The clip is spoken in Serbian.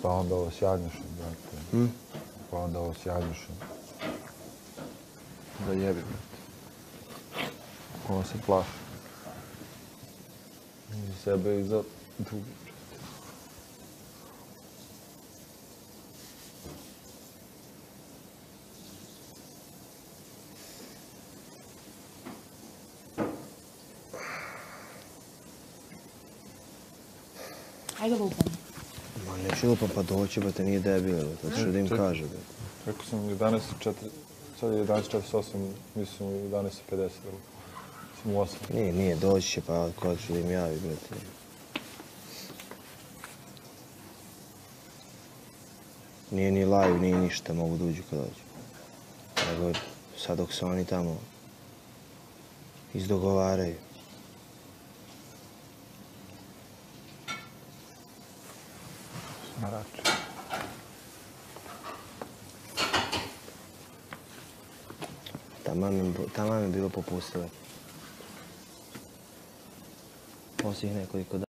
Pa onda ovo s Jagnjušem, brate. Pa onda ovo s Jagnjušem. Da jebi, brate. Ovo se plaši. I za sebe i za drugi, brate. Ajde lupam. Ma neću lupam, pa doći, brate, nije debil, brate, što da im kaže, brate. Rekao sam 11.4, sad je 11.48, mislim 11.50, sam u 8. Nije, doći će, pa kod ću da im javi, brate. Nije ni live, nije ništa, mogu da uđu kad dođu. Nego sad dok se oni tamo izdogovaraju. Smarač. Taman je bilo popustile. Poslije nekoliko dana.